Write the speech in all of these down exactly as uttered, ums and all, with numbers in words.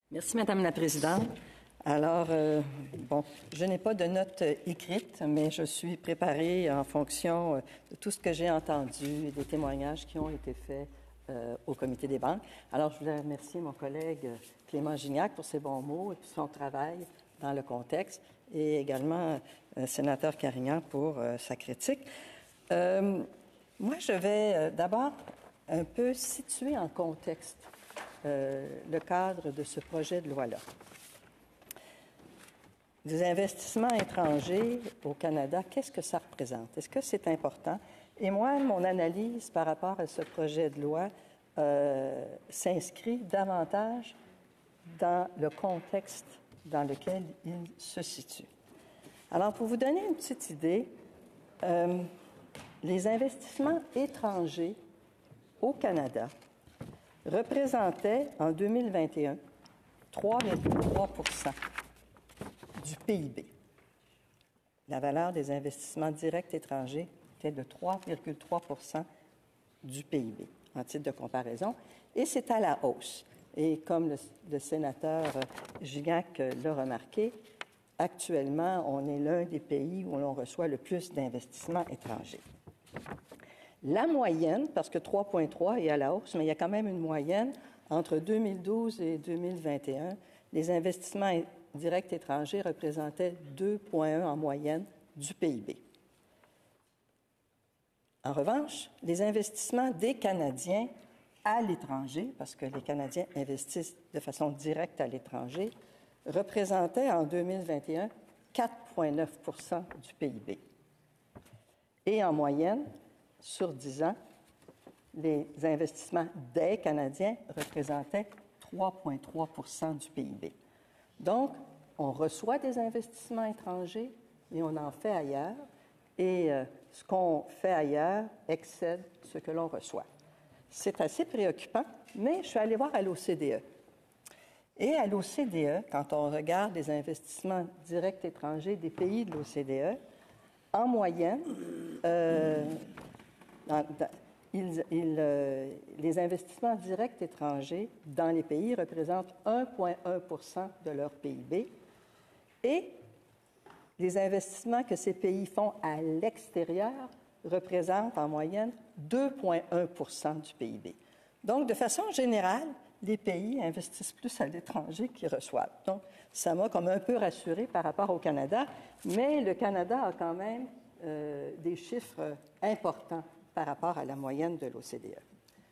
Merci, Madame la Présidente. Alors, euh, bon, je n'ai pas de notes écrites, mais je suis préparée en fonction de tout ce que j'ai entendu et des témoignages qui ont été faits euh, au Comité des banques. Alors, je voulais remercier mon collègue Clément Gignac pour ses bons mots et pour son travail dans le contexte, et également le euh, sénateur Carignan pour euh, sa critique. Euh, moi, je vais euh, d'abord un peu situer en contexte euh, le cadre de ce projet de loi-là. Des investissements étrangers au Canada, qu'est-ce que ça représente? Est-ce que c'est important? Et moi, mon analyse par rapport à ce projet de loi euh, s'inscrit davantage dans le contexte dans lequel il se situe. Alors, pour vous donner une petite idée, euh, les investissements étrangers au Canada représentaient en deux mille vingt et un trois virgule trois pour cent du P I B. La valeur des investissements directs étrangers était de trois virgule trois pour cent du P I B, en titre de comparaison, et c'est à la hausse. Et comme le, le sénateur Gignac l'a remarqué, actuellement, on est l'un des pays où l'on reçoit le plus d'investissements étrangers. La moyenne, parce que trois virgule trois est à la hausse, mais il y a quand même une moyenne, entre deux mille douze et deux mille vingt et un, les investissements directs étrangers représentaient deux virgule un en moyenne du P I B. En revanche, les investissements des Canadiens à l'étranger, parce que les Canadiens investissent de façon directe à l'étranger, représentaient en deux mille vingt et un quatre virgule neuf pour cent du P I B. Et en moyenne, sur dix ans, les investissements des Canadiens représentaient trois virgule trois pour cent du P I B. Donc, on reçoit des investissements étrangers, mais on en fait ailleurs, et euh, ce qu'on fait ailleurs excède ce que l'on reçoit. C'est assez préoccupant, mais je suis allée voir à l'O C D E. Et à l'O C D E, quand on regarde les investissements directs étrangers des pays de l'O C D E, en moyenne, euh, dans, dans, ils, ils, euh, les investissements directs étrangers dans les pays représentent un virgule un pour cent de leur P I B, et les investissements que ces pays font à l'extérieur représentent en moyenne deux virgule un pour cent du P I B. Donc, de façon générale, les pays investissent plus à l'étranger qu'ils reçoivent. Donc, ça m'a comme un peu rassurée par rapport au Canada, mais le Canada a quand même euh, des chiffres importants par rapport à la moyenne de l'O C D E.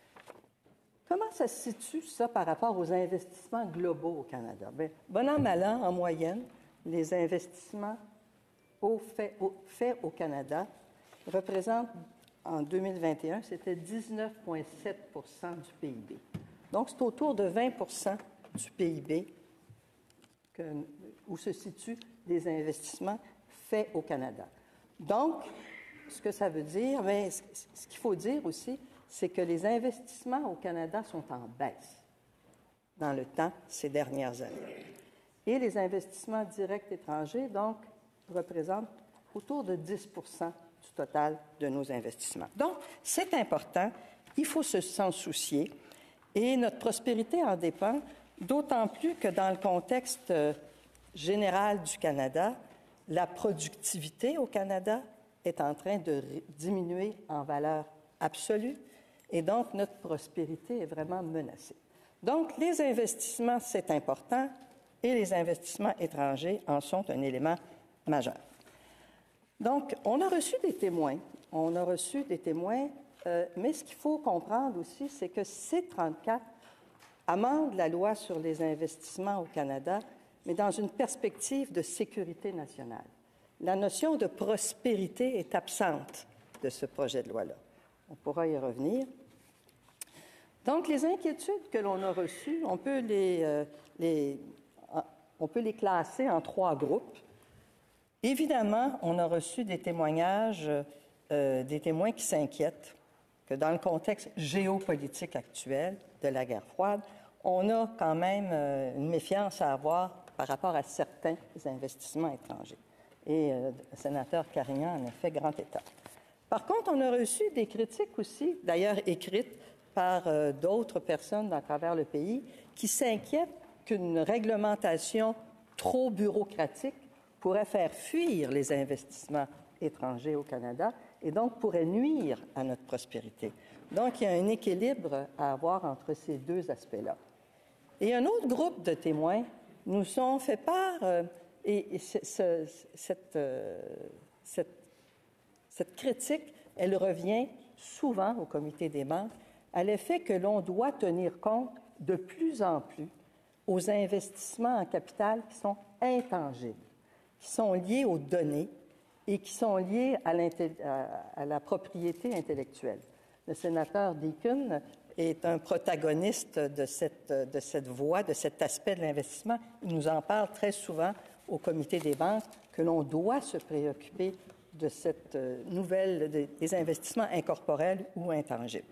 Comment ça se situe, ça, par rapport aux investissements globaux au Canada? Bien, bon an, mal an, en moyenne, les investissements au fait, au, faits au Canada représentent, en deux mille vingt et un, c'était dix-neuf virgule sept pour cent du P I B. Donc, c'est autour de vingt pour cent du P I B que, où se situent les investissements faits au Canada. Donc, ce que ça veut dire, mais ce qu'il faut dire aussi, c'est que les investissements au Canada sont en baisse dans le temps ces dernières années. Et les investissements directs étrangers, donc, représentent autour de dix pour cent du total de nos investissements. Donc, c'est important, il faut s'en soucier, et notre prospérité en dépend, d'autant plus que dans le contexte général du Canada, la productivité au Canada est en train de diminuer en valeur absolue, et donc notre prospérité est vraiment menacée. Donc, les investissements, c'est important, et les investissements étrangers en sont un élément majeur. Donc, on a reçu des témoins, on a reçu des témoins, euh, mais ce qu'il faut comprendre aussi, c'est que C trente-quatre amende la loi sur les investissements au Canada, mais dans une perspective de sécurité nationale. La notion de prospérité est absente de ce projet de loi-là. On pourra y revenir. Donc, les inquiétudes que l'on a reçues, on peut les, euh, les, on peut les classer en trois groupes. Évidemment, on a reçu des témoignages, euh, des témoins qui s'inquiètent que dans le contexte géopolitique actuel de la guerre froide, on a quand même euh, une méfiance à avoir par rapport à certains investissements étrangers. Et euh, le sénateur Carignan en a fait grand état. Par contre, on a reçu des critiques aussi, d'ailleurs écrites par euh, d'autres personnes à travers le pays, qui s'inquiètent qu'une réglementation trop bureaucratique pourrait faire fuir les investissements étrangers au Canada et donc pourrait nuire à notre prospérité. Donc, il y a un équilibre à avoir entre ces deux aspects-là. Et un autre groupe de témoins nous ont fait part, euh, et, et ce, ce, cette, euh, cette, cette critique, elle revient souvent au comité des banques, à l'effet que l'on doit tenir compte de plus en plus aux investissements en capital qui sont intangibles, qui sont liés aux données et qui sont liés à, à, à la propriété intellectuelle. Le sénateur Deakin est un protagoniste de cette, de cette voie, de cet aspect de l'investissement. Il nous en parle très souvent au comité des banques que l'on doit se préoccuper de cette nouvelle, des investissements incorporels ou intangibles.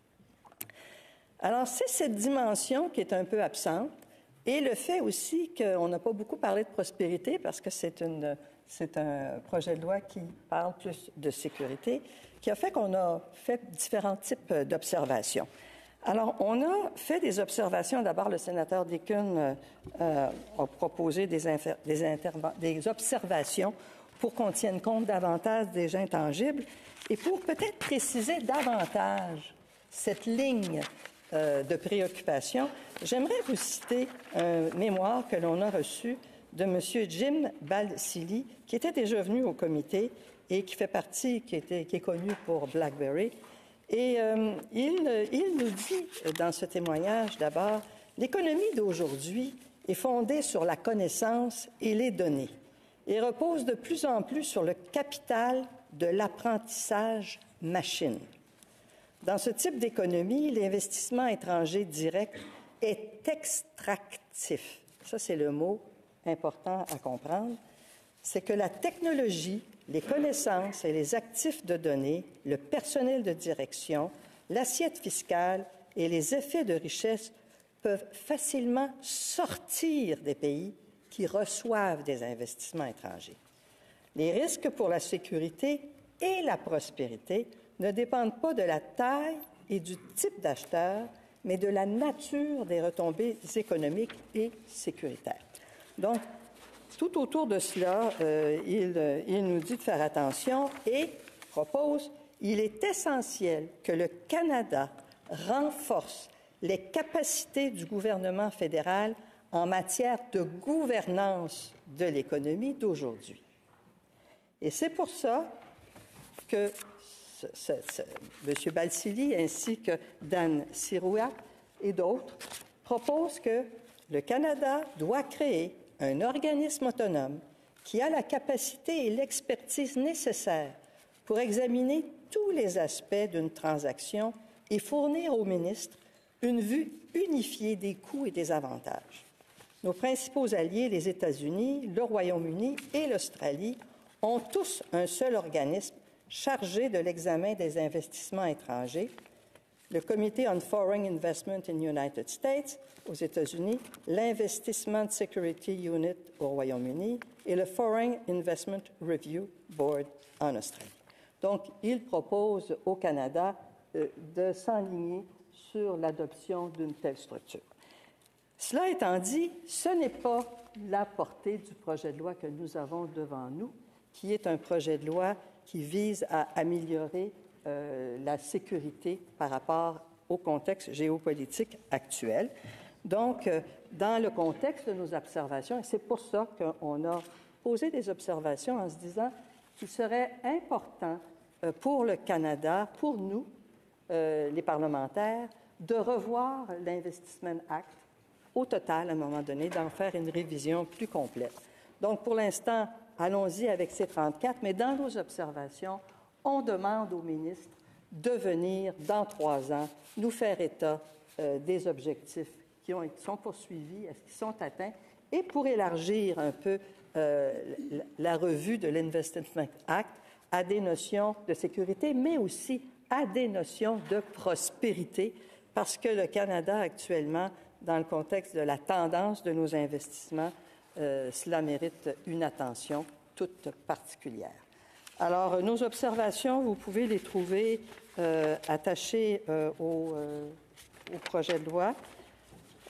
Alors, c'est cette dimension qui est un peu absente et le fait aussi qu'on n'a pas beaucoup parlé de prospérité parce que c'est, une, c'est un projet de loi qui parle plus de sécurité, qui a fait qu'on a fait différents types d'observations. Alors, on a fait des observations. D'abord, le sénateur Deakin euh, a proposé des, infer- des, interva- des observations pour qu'on tienne compte davantage des intangibles et pour peut-être préciser davantage cette ligne euh, de préoccupation. J'aimerais vous citer un mémoire que l'on a reçu de M. Jim Balsillie, qui était déjà venu au comité et qui fait partie, qui, était, qui est connu pour BlackBerry. Et euh, il, il nous dit dans ce témoignage, d'abord, l'économie d'aujourd'hui est fondée sur la connaissance et les données et repose de plus en plus sur le capital de l'apprentissage machine. Dans ce type d'économie, l'investissement étranger direct est extractif. Ça, c'est le mot important à comprendre. C'est que la technologie, les connaissances et les actifs de données, le personnel de direction, l'assiette fiscale et les effets de richesse peuvent facilement sortir des pays qui reçoivent des investissements étrangers. Les risques pour la sécurité et la prospérité ne dépendent pas de la taille et du type d'acheteur, mais de la nature des retombées économiques et sécuritaires. Donc, tout autour de cela, euh, il, euh, il nous dit de faire attention et propose il est essentiel que le Canada renforce les capacités du gouvernement fédéral en matière de gouvernance de l'économie d'aujourd'hui. Et c'est pour ça que ce, ce, ce, M. Balsillie ainsi que Dan Sirouak et d'autres proposent que le Canada doit créer un organisme autonome qui a la capacité et l'expertise nécessaires pour examiner tous les aspects d'une transaction et fournir au ministre une vue unifiée des coûts et des avantages. Nos principaux alliés, les États-Unis, le Royaume-Uni et l'Australie, ont tous un seul organisme chargé de l'examen des investissements étrangers, le Comité on Foreign Investment in the United States aux États-Unis, l'Investment Security Unit au Royaume-Uni et le Foreign Investment Review Board en Australie. Donc, il propose au Canada euh, de s'enligner sur l'adoption d'une telle structure. Cela étant dit, ce n'est pas la portée du projet de loi que nous avons devant nous, qui est un projet de loi qui vise à améliorer euh, la sécurité par rapport au contexte géopolitique actuel. Donc, euh, dans le contexte de nos observations, et c'est pour ça qu'on a posé des observations en se disant qu'il serait important euh, pour le Canada, pour nous, euh, les parlementaires, de revoir l'Investment Act au total, à un moment donné, d'en faire une révision plus complète. Donc, pour l'instant, allons-y avec ces trente-quatre, mais dans nos observations, on demande au ministre de venir, dans trois ans, nous faire état euh, des objectifs qui ont, sont poursuivis, est-ce qu'ils sont atteints, et pour élargir un peu euh, la, la revue de l'Investment Act à des notions de sécurité, mais aussi à des notions de prospérité, parce que le Canada, actuellement, dans le contexte de la tendance de nos investissements, euh, cela mérite une attention toute particulière. Alors, nos observations, vous pouvez les trouver euh, attachées euh, au, euh, au projet de loi.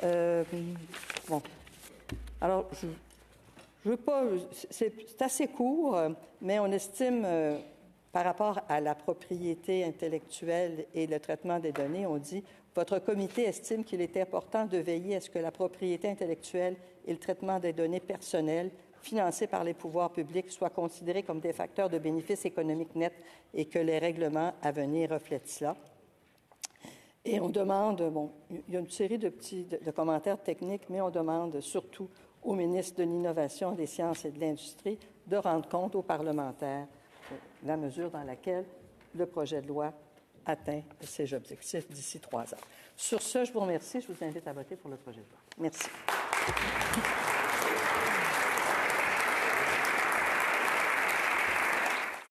Euh, bon. Alors, je je veux pas... C'est assez court, mais on estime, euh, par rapport à la propriété intellectuelle et le traitement des données, on dit « Votre comité estime qu'il est important de veiller à ce que la propriété intellectuelle et le traitement des données personnelles financés par les pouvoirs publics soient considérés comme des facteurs de bénéfices économiques nets et que les règlements à venir reflètent cela. » Et on demande, bon, il y a une série de petits de, de commentaires techniques, mais on demande surtout au ministre de l'Innovation, des Sciences et de l'Industrie de rendre compte aux parlementaires de la mesure dans laquelle le projet de loi atteint ses objectifs d'ici trois ans. Sur ce, je vous remercie. Je vous invite à voter pour le projet de loi. Merci.